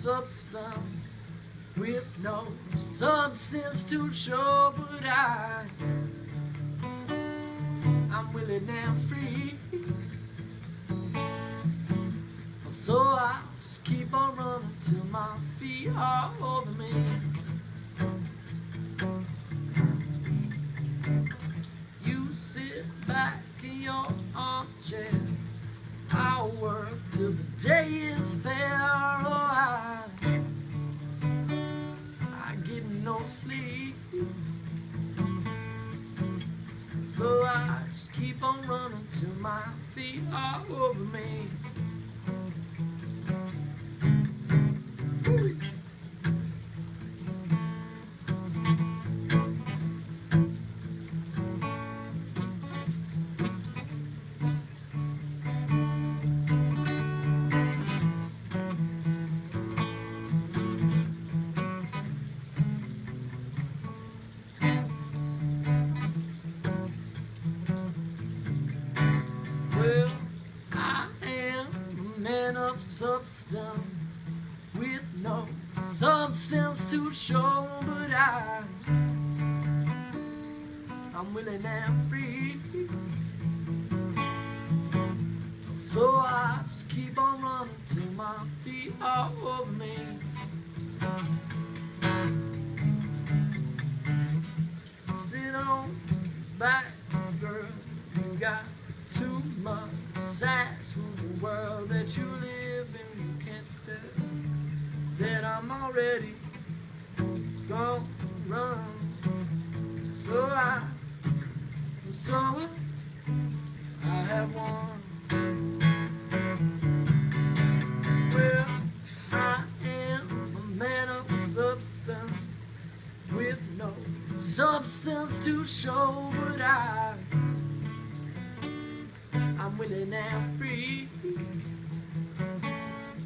substance, with no substance to show, but I'm willing and free. So I just keep on running till my feet are over me. You sit back in your armchair, I'll work till the day is fair. Oh, I get no sleep, so I just keep on running till my feet are over me. Well, I am a man of substance, with no substance to show, but I'm willing and free. So I just keep on running till my feet are over me. Sit on back, girl, you got too much sass for the world that you live in. You can't tell that I'm already gone run. So I have won. Well, I am a man of substance, with no substance to show, but I'm willing and free.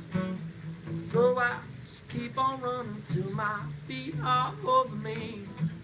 So I just keep on running till my feet are over me.